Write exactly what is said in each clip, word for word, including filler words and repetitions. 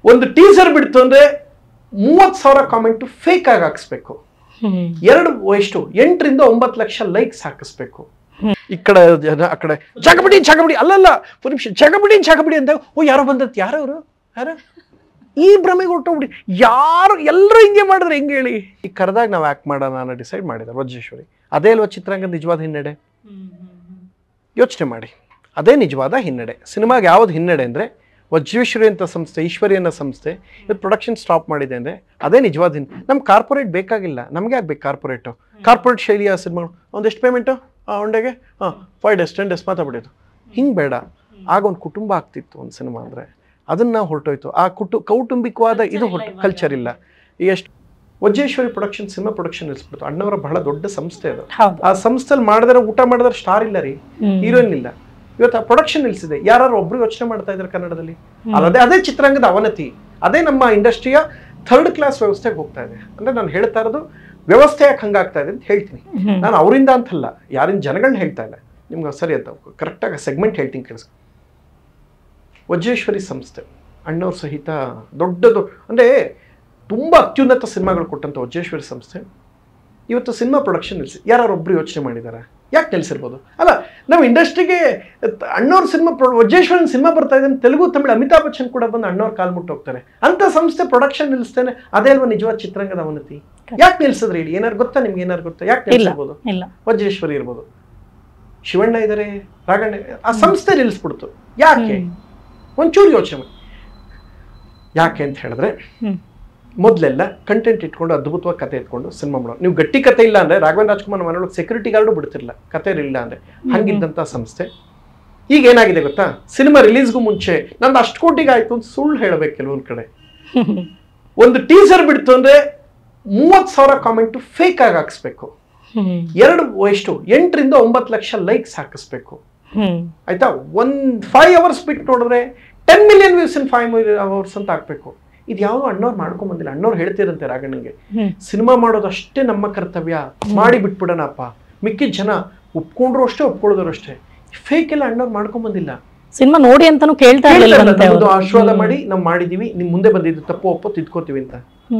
ಒಂದು ಟೀಸರ್ ಬಿಡ್ತು ಅಂದ್ರೆ ಮೂವತ್ತು ಸಾವಿರ ಕಾಮೆಂಟ್ ಫೇಕ್ ಆಗಿ ಹಾಕಿಸ್ಬೇಕು. ಎರಡು ಎಷ್ಟು ಎಂಟರಿಂದ ಒಂಬತ್ತು ಲಕ್ಷ ಲೈಕ್ಸ್ ಹಾಕಿಸ್ಬೇಕು. ಈ ಕಡೆ ಜನ ಆ ಕಡೆ ಜಗಬಡಿ ಜಗಬಡಿ ಅಲ್ಲಲ್ಲ ಒಂದು ನಿಮಿಷ ಜಗಬಡಿ ಜಗಬಡಿ ಅಂತ ಓ ಯಾರೋ ಬಂದತ್ ಯಾರು ಅವರು ಯಾರ ಈ ಭ್ರಮೆಗೆ ಹೊಟ್ಟೋಗ್ಬಿಡಿ. ಯಾರು ಎಲ್ಲರೂ ಹಿಂಗೆ ಮಾಡಿದ್ರೆ ಹೆಂಗೆ ಹೇಳಿ? ಈ ಕರೆದಾಗ ನಾವು ಆ್ಯಕ್ಟ್ ಮಾಡೋಣ ಅನ್ನೋ ಡಿಸೈಡ್ ಮಾಡಿದ್ದಾರೆ ವಜ್ರೇಶ್ವರಿ. ಅದೇ ಅಲ್ವಾ ಚಿತ್ರಾಂಗದ ನಿಜವಾದ ಹಿನ್ನಡೆ? ಯೋಚನೆ ಮಾಡಿ, ಅದೇ ನಿಜವಾದ ಹಿನ್ನಡೆ. ಸಿನಿಮಾಗೆ ಯಾವ್ದು ಹಿನ್ನಡೆ ಅಂದರೆ ವಜ್ರೇಶ್ವರಿ ಅಂತ ಸಂಸ್ಥೆ, ಈಶ್ವರಿ ಅನ್ನೋ ಸಂಸ್ಥೆ ಇವತ್ತು ಪ್ರೊಡಕ್ಷನ್ ಸ್ಟಾಪ್ ಮಾಡಿದೆ ಅಂದರೆ ಅದೇ ನಿಜವಾದ ಹಿನ್ನಡೆ. ನಮ್ಮ ಕಾರ್ಪೊರೇಟ್ ಬೇಕಾಗಿಲ್ಲ, ನಮಗೆ ಆಗ್ಬೇಕು ಕಾರ್ಪೊರೇಟು. ಕಾರ್ಪೊರೇಟ್ ಶೈಲಿಯ ಸಿನಿಮಾಗಳು ಒಂದೆಷ್ಟು ಪೇಮೆಂಟು ಒಂಡೆಗೆ ಹಾಂ ಫೈವ್ ಡೇಸ್ ಟೆನ್ ಡೇಸ್ ಮಾತಾಡ್ಬಿಡೋದು ಹಿಂಗೆ ಬೇಡ. ಆಗ ಒಂದು ಕುಟುಂಬ ಆಗ್ತಿತ್ತು ಒಂದು ಸಿನಿಮಾ ಅಂದರೆ, ಅದನ್ನು ಹೊರಟೋಯ್ತು. ಆ ಕುಟು ಕೌಟುಂಬಿಕವಾದ ಇದು ಹೊರಟು ಕಲ್ಚರ್ ಇಲ್ಲ. ಎಷ್ಟು ವಜ್ರೇಶ್ವರಿ ಪ್ರೊಡಕ್ಷನ್ ಸಿನಿಮಾ ಪ್ರೊಡಕ್ಷನ್ ನಿಲ್ಲಿಸ್ಬಿಡ್ತು. ಅಣ್ಣವರ ಬಹಳ ದೊಡ್ಡ ಸಂಸ್ಥೆ ಅದು. ಆ ಸಂಸ್ಥೆಯಲ್ಲಿ ಮಾಡಿದ್ರೆ ಊಟ ಮಾಡಿದ್ರೆ ಸ್ಟಾರ್ ಇಲ್ಲ ರೀ, ಹೀರೋಯಿನ್ ಇಲ್ಲ. ಇವತ್ತು ಆ ಪ್ರೊಡಕ್ಷನ್ ನಿಲ್ಲಿಸಿದೆ. ಯಾರು ಒಬ್ರು ಯೋಚನೆ ಮಾಡ್ತಾ ಇದ್ದಾರೆ ಕನ್ನಡದಲ್ಲಿ? ಅಲ್ಲದೆ ಅದೇ ಚಿತ್ರಾಂಗದ ಅವನತಿ, ಅದೇ ನಮ್ಮ ಇಂಡಸ್ಟ್ರಿಯ ಥರ್ಡ್ ಕ್ಲಾಸ್ ವ್ಯವಸ್ಥೆಗೆ ಹೋಗ್ತಾ ಇದೆ. ಅಂದ್ರೆ ನಾನು ಹೇಳ್ತಾ ಇರೋದು ವ್ಯವಸ್ಥೆ ಯಾಕೆ ಹಂಗಾಗ್ತಾ ಇದೆ ಅಂತ ಹೇಳ್ತೀನಿ. ನಾನು ಅವರಿಂದ ಅಂತಲ್ಲ, ಯಾರಿನ ಜನಗಳನ್ನ ಹೇಳ್ತಾ ಇಲ್ಲ. ನಿಮ್ಗೆ ಸರಿ ಅಂತ ಕರೆಕ್ಟಾಗಿ ಸೆಗ್ಮೆಂಟ್ ಹೇಳ್ತೀನಿ ಕೇಳಿಸ್ಕೊ. ವಜ್ರೇಶ್ವರಿ ಸಂಸ್ಥೆ ಅಣ್ಣವ್ರ ಸಹಿತ ದೊಡ್ಡದು ಅಂದರೆ ತುಂಬ ಅತ್ಯುನ್ನತ ಸಿನಿಮಾಗಳು ಕೊಟ್ಟಂಥ ವಜ್ರೇಶ್ವರಿ ಸಂಸ್ಥೆ ಇವತ್ತು ಸಿನಿಮಾ ಪ್ರೊಡಕ್ಷನ್ ನಿಲ್ಲಿಸಿ. ಯಾರೊಬ್ಬರು ಯೋಚನೆ ಮಾಡಿದ್ದಾರೆ? ಯಾಕೆ ನಿಲ್ಲಿಸಿರ್ಬೋದು? ಅಲ್ಲ, ನಮ್ಮ ಇಂಡಸ್ಟ್ರಿಗೆ ಅಣ್ಣವ್ರ ಸಿನಿಮಾ ವಜ್ರೇಶ್ವರನ್ ಸಿನಿಮಾ ಬರ್ತಾ ಇದೆ, ತೆಲುಗು ತಮಿಳು ಅಮಿತಾಬ್ ಬಚ್ಚನ್ ಕೂಡ ಬಂದು ಅಣ್ಣವ್ರ ಕಾಲ್ ಮುಟ್ಟು ಹೋಗ್ತಾರೆ. ಅಂತ ಸಂಸ್ಥೆ ಪ್ರೊಡಕ್ಷನ್ ನಿಲ್ಲಿಸ್ತೇನೆ, ಅದೇ ಅಲ್ವಾ ನಿಜವಾದ ಚಿತ್ರಾಂಗದ ಅವನತಿ? ಯಾಕೆ ನಿಲ್ಸಿದ್ರಿ ಹೇಳಿ? ಏನಾರು ಗೊತ್ತಾ ನಿಮ್ಗೆ? ಏನಾರು ಗೊತ್ತಾ ಯಾಕೆ ನಿಲ್ಲಿಸ್ಬೋದು? ವಜ್ರೇಶ್ವರಿ ಇರ್ಬೋದು, ಶಿವಣ್ಣ ಇದ್ದಾರೆ, ರಾಘಣ್ಣ, ಆ ಸಂಸ್ಥೆ ನಿಲ್ಲಿಸ್ಬಿಡ್ತು. ಯಾಕೆ? ಒಂಚೂರು ಯೋಚನೆ ಮಾಡಿ. ಯಾಕೆ ಅಂತ ಹೇಳಿದ್ರೆ ಮೊದಲೆಲ್ಲ ಕಂಟೆಂಟ್ ಇಟ್ಕೊಂಡು ಅದ್ಭುತವಾಗಿ ಕತೆ ಇಟ್ಕೊಂಡು ಸಿನಿಮಾ ಮಾಡೋದು. ನೀವು ಗಟ್ಟಿ ಕತೆ ಇಲ್ಲ ಅಂದರೆ ರಾಘವೇಂದ್ರ ರಾಜ್ಕುಮಾರ್ ಮನೆಯೊಳಗೆ ಸೆಕ್ಯೂರಿಟಿ ಗಾರ್ಡು ಬಿಡ್ತಿರಲಿಲ್ಲ ಕತೆ ಇಲ್ಲ ಅಂದರೆ. ಹಂಗಿದ್ದಂಥ ಸಂಸ್ಥೆ ಈಗ ಏನಾಗಿದೆ ಗೊತ್ತಾ? ಸಿನಿಮಾ ರಿಲೀಸ್ಗೂ ಮುಂಚೆ ನಂದು ಅಷ್ಟು ಕೋಟಿಗೆ ಆಯ್ತು ಅಂತ ಸುಳ್ಳು ಹೇಳಬೇಕು ಕೆಲವೊಂದು ಕಡೆ. ಒಂದು ಟೀಸರ್ ಬಿಡ್ತು ಅಂದರೆ ಮೂವತ್ತು ಸಾವಿರ ಕಾಮೆಂಟ್ ಫೇಕ್ ಆಗಿ ಹಾಕಿಸ್ಬೇಕು. ಎರಡು ಎಷ್ಟು ಎಂಟರಿಂದ ಒಂಬತ್ತು ಲಕ್ಷ ಲೈಕ್ಸ್ ಹಾಕಿಸ್ಬೇಕು. ಆಯ್ತಾ? ಒಂದ್ ಫೈವ್ ಅವರ್ಸ್ ಬಿಟ್ಟು ನೋಡಿದ್ರೆ ten million views in five hours ಅಂತ ಹಾಕ್ಬೇಕು. ಇದು ಯಾವುದು ಅಣ್ಣವ್ರು ಮಾಡ್ಕೊಂಡ್ ಬಂದಿಲ್ಲ. ಅಣ್ಣವ್ರು ಹೇಳ್ತಿರಂತೆ ರಾಘಣ್ಣಂಗೆ, ಸಿನಿಮಾ ಮಾಡೋದು ಅಷ್ಟೇ ನಮ್ಮ ಕರ್ತವ್ಯ, ಮಾಡಿ ಬಿಟ್ಬಿಡೋಣಪ್ಪ. ಮಿಕ್ಕಿದ ಜನ ಒಪ್ಕೊಂಡ್ರು ಅಷ್ಟೇ, ಒಪ್ಕೊಳ್ಳೋದ್ರು ಅಷ್ಟೇ. ಫೇಕ್ ಎಲ್ಲ ಅಣ್ಣವ್ರು ಮಾಡ್ಕೊಂಡ್ ಬಂದಿಲ್ಲ. ಸಿನಿಮಾ ನೋಡಿ ಅಂತಾನು ಕೇಳ್ತಾ ಇರಲಿಲ್ಲ. ಆಶೀರ್ವಾದ ಮಾಡಿ ನಾವು ಮಾಡಿದೀವಿ, ನಿಮ್ ಮುಂದೆ ಬಂದಿದ್ದು ತಪ್ಪು ಒಪ್ಪೋ ತಿದ್ಕೋತೀವಿ ಅಂತ.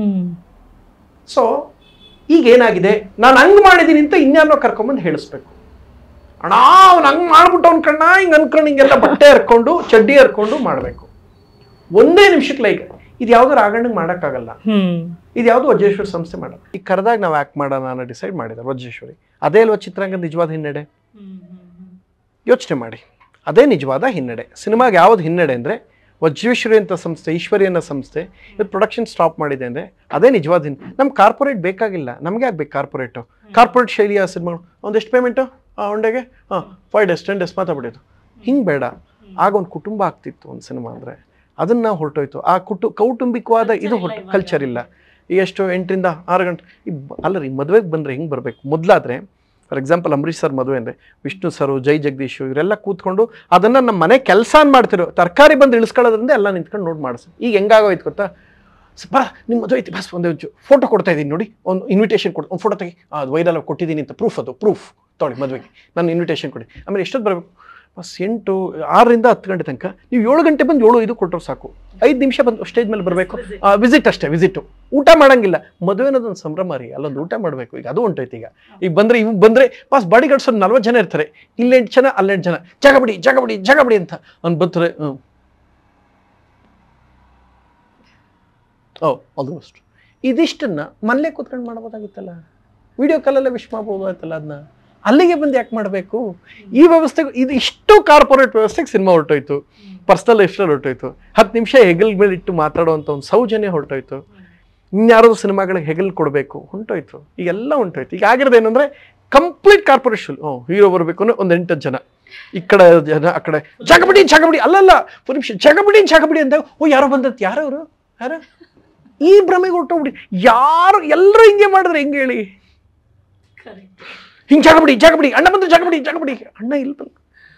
ಸೊ ಈಗ ಏನಾಗಿದೆ, ನಾನು ಹಂಗ್ ಮಾಡಿದೀನಿ ಅಂತ ಇನ್ಯಾರನ್ನೋ ಕರ್ಕೊಂಬಂದು ಹೇಳಿಸ್ಬೇಕು. ಅಣ್ಣ ಅವ್ನು ಹಂಗ್ ಮಾಡ್ಬಿಟ್ಟು ಅವ್ನ ಕಣ್ಣ ಹಿಂಗ್ ಅನ್ಕೊಂಡು ಹಿಂಗೆಲ್ಲ ಬಟ್ಟೆ ಹರ್ಕೊಂಡು ಚಡ್ಡಿ ಹರ್ಕೊಂಡು ಮಾಡ್ಬೇಕು. ಒಂದೇ ನಿಮಿಷಕ್ಕೆ ಲೈಕ್ ಇದು ಯಾವ್ದು ರಾಘಣ್ಣಂಗೆ ಮಾಡೋಕ್ಕಾಗಲ್ಲ. ಇದು ಯಾವ್ದು ವಜ್ರೇಶ್ವರಿ ಸಂಸ್ಥೆ ಮಾಡಲ್ಲ. ಈಗ ಕರೆದಾಗ ನಾವು ಆ್ಯಕ್ಟ್ ಮಾಡೋಣ ಅನ್ನೋ ಡಿಸೈಡ್ ಮಾಡಿದ್ದಾರೆ ವಜ್ರೇಶ್ವರಿ. ಅದೇ ಅಲ್ವಾ ಚಿತ್ರಾಂಗದ ನಿಜವಾದ ಹಿನ್ನಡೆ? ಯೋಚನೆ ಮಾಡಿ, ಅದೇ ನಿಜವಾದ ಹಿನ್ನಡೆ. ಸಿನಿಮಾಗೆ ಯಾವ್ದು ಹಿನ್ನಡೆ ಅಂದರೆ ವಜ್ರೇಶ್ವರಿ ಅಂತ ಸಂಸ್ಥೆ, ಈಶ್ವರಿ ಅನ್ನೋ ಸಂಸ್ಥೆ ಇವತ್ತು ಪ್ರೊಡಕ್ಷನ್ ಸ್ಟಾಪ್ ಮಾಡಿದೆ ಅಂದರೆ ಅದೇ ನಿಜವಾದ ಹಿನ್ನಡೆ. ನಮ್ಮ ಕಾರ್ಪೊರೇಟ್ ಬೇಕಾಗಿಲ್ಲ, ನಮಗೆ ಆಗ್ಬೇಕು ಕಾರ್ಪೊರೇಟು. ಕಾರ್ಪೊರೇಟ್ ಶೈಲಿಯ ಸಿನಿಮಾಗಳು ಒಂದೆಷ್ಟು ಪೇಮೆಂಟು ಒಂಡೆಗೆ ಹಾಂ ಫೈವ್ ಡೇಸ್ ಟೆನ್ ಡೇಸ್ ಮಾತಾಡ್ಬಿಡೋದು ಹಿಂಗೆ ಬೇಡ. ಆಗ ಒಂದು ಕುಟುಂಬ ಆಗ್ತಿತ್ತು ಒಂದು ಸಿನಿಮಾ ಅಂದರೆ, ಅದನ್ನು ಹೊರಟೋಯ್ತು. ಆ ಕುಟು ಕೌಟುಂಬಿಕವಾದ ಇದು ಹೊರಟು ಕಲ್ಚರ್ ಇಲ್ಲ. ಎಷ್ಟು ಎಂಟರಿಂದ ಆರು ಗಂಟೆ ಅಲ್ಲ ರೀ, ಮದುವೆಗೆ ಬಂದರೆ ಹಿಂಗೆ ಬರಬೇಕು. ಮೊದಲಾದರೆ ಫಾರ್ ಎಕ್ಸಾಂಪಲ್ ಅಂಬರೀಷ್ ಸರ್ ಮದುವೆ ಅಂದರೆ ವಿಷ್ಣು ಸರು, ಜೈ ಜಗದೀಶು ಇವರೆಲ್ಲ ಕೂತ್ಕೊಂಡು ಅದನ್ನು ನಮ್ಮ ಮನೆ ಕೆಲಸ ಮಾಡ್ತಿರೋ ತರಕಾರಿ ಬಂದು ಇಳಿಸ್ಕೊಳ್ಳೋದ್ರಿಂದ ಎಲ್ಲ ನಿಂತ್ಕೊಂಡು ನೋಡಿ ಮಾಡಿಸಿ. ಈಗ ಹೆಂಗಾಗೋಯ್ತು ಗೊತ್ತಾ? ಬಾ ನಿಮ್ಮ ಮದುವೆ ಐತಿ ಬಸ್ ಒಂದು ಫೋಟೋ ಕೊಡ್ತಾ ಇದ್ದೀನಿ ನೋಡಿ, ಒಂದು ಇನ್ವಿಟೇಷನ್ ಕೊಡು, ಒಂದು ಫೋಟೋ ತೆಗಿ, ಅದು ವೈರಲ್ ಕೊಟ್ಟಿದ್ದೀನಿ ಅಂತ ಪ್ರೂಫ್, ಅದು ಪ್ರೂಫ್ ತೊಗೊಳ್ಳಿ ಮದುವೆಗೆ ನಾನು ಇನ್ವಿಟೇಷನ್ ಕೊಡಿ. ಆಮೇಲೆ ಎಷ್ಟೊತ್ತು ಬರಬೇಕು? ಬಸ್ ಎಂಟು ಆರರಿಂದ ಹತ್ತು ಗಂಟೆ ತನಕ ನೀವು ಏಳು ಗಂಟೆ ಬಂದು ಏಳು ಇದು ಕೊಟ್ಟರು ಸಾಕು. ಐದು ನಿಮಿಷ ಬಂದು ಸ್ಟೇಜ್ ಮೇಲೆ ಬರಬೇಕು, ವಿಸಿಟ್ ಅಷ್ಟೇ, ವಿಸಿಟು. ಊಟ ಮಾಡೋಂಗಿಲ್ಲ. ಮದುವೆ ಅನ್ನೋದೊಂದು ಸಂಭ್ರಮ ರೀ, ಅಲ್ಲೊಂದು ಊಟ ಮಾಡಬೇಕು. ಈಗ ಅದು ಹೊಂಟೋಯ್ತು. ಈಗ ಈಗ ಬಂದರೆ ಇವು ಬಂದರೆ ಪಾಸ್ ಬಾಡಿ ಗಾರ್ಡ್ಸೋದು ನಲ್ವತ್ತು ಜನ ಇರ್ತಾರೆ, ಇಲ್ಲೆಂಟು ಜನ ಅಲ್ಲೆಂಟು ಜನ ಜಗಬಡಿ ಜಗಬಡಿ ಜಗಬಡಿ ಅಂತ ಅವ್ನು ಬರ್ತಾರೆ. ಹ್ಞೂ ಓ ಆಲ್ಮೋಸ್ಟ್ ಇದಿಷ್ಟನ್ನು ಮನೇಲೆ ಕೂತ್ಕೊಂಡು ಮಾಡ್ಬೋದಾಗಿತ್ತಲ್ಲ, ವಿಡಿಯೋ ಕಾಲಲ್ಲೇ ವಿಶ್ ಮಾಡ್ಬೋದಾಗಿತ್ತಲ್ಲ. ಅದನ್ನ ಅಲ್ಲಿಗೆ ಬಂದು ಯಾಕೆ ಮಾಡಬೇಕು? ಈ ವ್ಯವಸ್ಥೆಗೆ ಇದು ಇಷ್ಟು ಕಾರ್ಪೊರೇಟ್ ವ್ಯವಸ್ಥೆಗೆ ಸಿನಿಮಾ ಹೊರಟೋಯ್ತು, ಪರ್ಸನಲ್ ಲೈಫ್ಸ್ಟೈಲ್ ಹೊರಟೋಯ್ತು. ಹತ್ತು ನಿಮಿಷ ಹೆಗಲ್ ಮೇಲೆ ಇಟ್ಟು ಮಾತಾಡುವಂಥ ಒಂದು ಸೌಜನ್ಯ ಹೊರಟೋಯ್ತು. ಇನ್ಯಾರೋ ಸಿನಿಮಾಗಳಿಗೆ ಹೆಗಲ್ ಕೊಡಬೇಕು ಹೊಂಟೋಯ್ತು. ಈಗೆಲ್ಲ ಹೊಂಟೋಯ್ತು. ಈಗ ಆಗಿರೋದು ಏನಂದರೆ ಕಂಪ್ಲೀಟ್ ಕಾರ್ಪೊರೇಷನ್. ಹ್ಞೂ ಹೀರೋ ಬರಬೇಕು ಅಂದರೆ ಒಂದು ಎಂಟು ಜನ, ಈ ಕಡೆ ಜನ ಆ ಕಡೆ ಜಗಬಡಿ ಜಗಬಡಿ ಅಲ್ಲಲ್ಲ ಒಂದು ನಿಮಿಷ ಜಗಬಡಿ ಜಗಬಡಿ ಅಂತ ಓ ಯಾರೋ ಬಂದತ್ ಯಾರವರು ಯಾರ ಈ ಭ್ರಮೆಗೆ ಹೊರಟೋಗ್ಬಿಡಿ. ಯಾರು ಎಲ್ಲರೂ ಹಿಂಗೆ ಮಾಡಿದ್ರೆ ಹೆಂಗೆ ಹೇಳಿ? ಹಿಂಗೆ ಜಗಬಡಿ ಜಗಬಡಿ ಅಣ್ಣ ಬಂದು ಜಗಬಡಿ ಜಗಬಡಿ ಅಣ್ಣ ಇಲ್ಲಿ ಬಂದು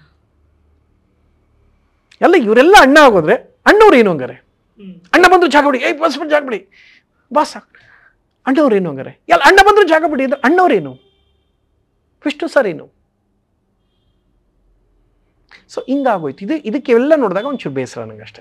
ಎಲ್ಲ ಇವರೆಲ್ಲ ಅಣ್ಣ ಆಗೋದ್ರೆ ಅಣ್ಣವ್ರು ಏನು ಹಂಗಾರೆ? ಅಣ್ಣ ಬಂದ್ರು ಜಾಗಬಿಡಿ, ಏಯ್ ಬಸ್ ಬಂದು ಜಾಗಬಿಡಿ ಬಾಸ್ ಅಣ್ಣವ್ರು ಏನು ಹಂಗಾರೆ? ಎಲ್ಲ ಅಣ್ಣ ಬಂದ್ರು ಜಾಗಬಿಡಿ ಅಂದ್ರೆ ಅಣ್ಣವ್ರೇನು? ವಿಷ್ಣು ಸರ್ ಏನು? ಸೊ ಹಿಂಗಾಗೋಯ್ತು. ಇದು ಇದಕ್ಕೆಲ್ಲ ನೋಡಿದಾಗ ಒಂಚೂರು ಬೇಸರ ನನಗಷ್ಟೇ.